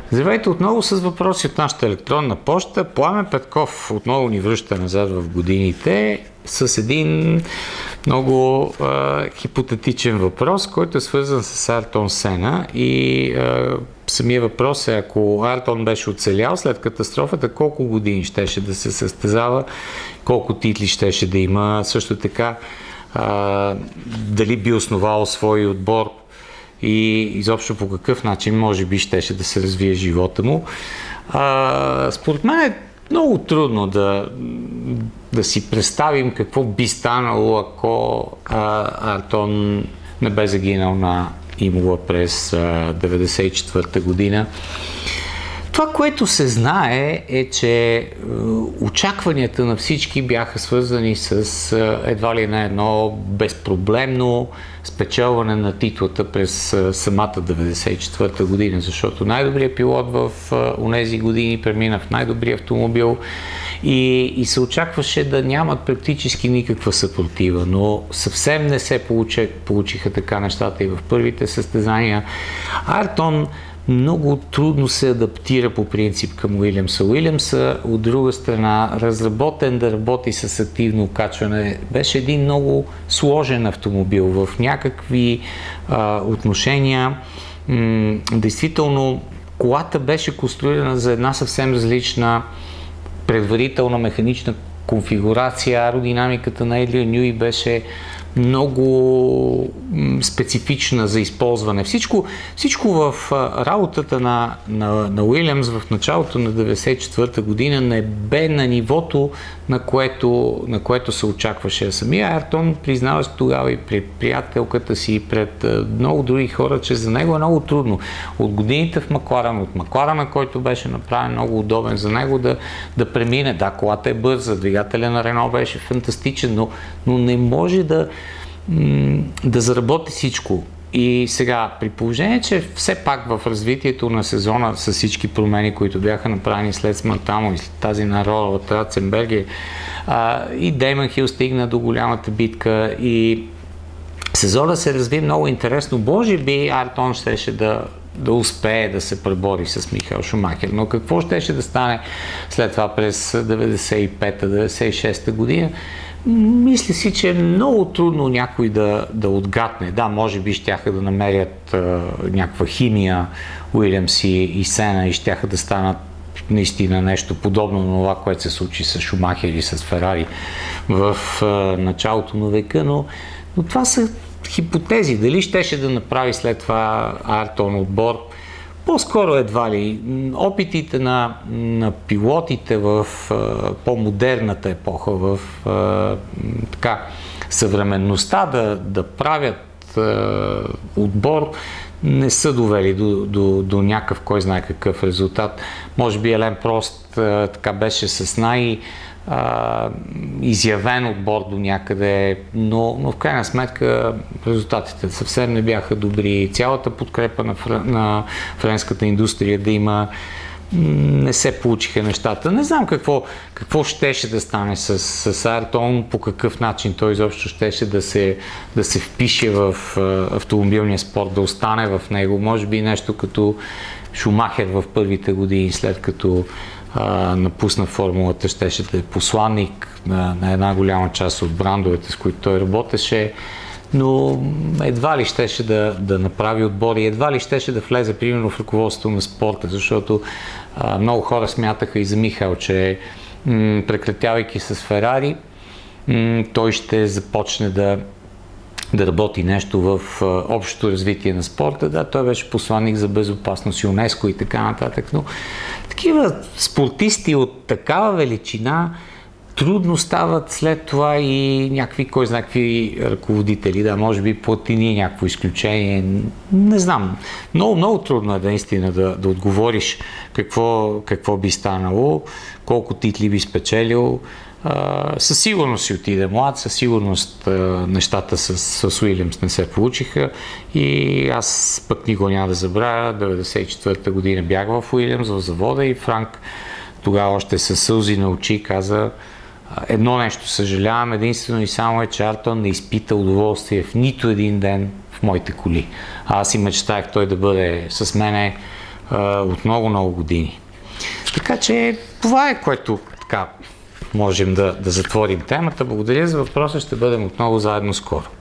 Здравейте отново с въпроси от нашата електронна поща. Пламен Петков отново ни връща назад в годините с един много хипотетичен въпрос, който е свързан с Айртон Сена и самия въпрос е, ако Айртон беше оцелял след катастрофата, колко години щеше да се състезава, колко титли щеше да има, също така дали би основал свой отбор и изобщо по какъв начин може би щеше да се развие живота му. Според мен е много трудно да си представим какво би станало, ако Айртон не бе загинал на Имола през 1994 година. Това, което се знае, е, че очакванията на всички бяха свързани с едва ли не едно безпроблемно спечелване на титлата през самата 1994 година, защото най-добрият пилот в онези години премина в най-добрия автомобил и се очакваше да нямат практически никаква съпротива, но съвсем не се получиха така нещата и в първите състезания. Айртон много трудно се адаптира по принцип към Уилямса. Уилямса, от друга страна, разработен да работи с активно качване, беше един много сложен автомобил в някакви отношения. Действително, колата беше конструирана за една съвсем различна предварителна механична конфигурация. Аеродинамиката на Едлиан Нюи беше много специфична за използване. Всичко в работата на Уилямс в началото на 1994 година не бе на нивото, на което се очакваше. Самия Айртон признаваше тогава и пред приятелката си, и пред много други хора, че за него е много трудно. От годините в Макларен, от Макларена, който беше направен много удобен за него да премине. Да, колата е бърза, двигателя на Рено беше фантастичен, но не може да заработи всичко. И сега, при положение, че все пак в развитието на сезона с всички промени, които бяха направени след смъртта му и след тази на Рола Раценбергер, и Деймън Хил стигна до голямата битка и сезона се разви много интересно. Може би Айртон щеше да успее да се пребори с Михаел Шумахер. Но какво щеше да стане след това през 95-96 година? Мисля си, че е много трудно някой да отгадне. Да, може би щяха да намерят някаква химия Уилямс и Сена и щяха да станат наистина нещо подобно на това, което се случи с Шумахер и с Ферари в началото на века, но това са хипотези. Дали щеше да направи след това Айртон отбор? По-скоро едва ли. Опитите на пилотите в по-модерната епоха, в съвременността да правят отбор, не са довели до някакъв, кой знае какъв резултат. Може би Елен Прост така беше с изявен отбор до някъде, но в крайна сметка резултатите съвсем не бяха добри. Цялата подкрепа на френската индустрия да има, не се получиха нещата. Не знам какво щеше да стане с Айртон, по какъв начин той изобщо щеше да се впише в автомобилния спорт, да остане в него. Може би нещо като Шумахер в първите години, след като напусна формулата, щеше да е посланник на една голяма част от брандовете, с които той работеше, но едва ли щеше да направи отбор и едва ли щеше да влезе примерно в ръководството на спорта, защото много хора смятаха и за Михаел, че прекратявайки с Ферари, той ще започне да работи нещо в общото развитие на спорта. Да, той беше посланник за безопасност, ЮНЕСКО и така нататък, но такива спортисти от такава величина трудно стават след това и някакви, кой знае какви ръководители, да, може би Платини някакво изключение, не знам. Много, много трудно е наистина да отговориш какво би станало, колко титли би спечелил. Със сигурност си отиде млад, със сигурност нещата с Уилямс не се получиха и аз пък никога няма да забравя. 1994 година бях в Уилямс, в завода и Франк тогава още със сълзи на очи каза: едно нещо съжалявам, единствено и само е, че Айртон не изпита удоволствие в нито един ден в моите коли. Аз си мечтаях той да бъде с мене от много години. Така че това е, което така можем да затворим темата. Благодаря за въпроса, ще бъдем отново заедно скоро.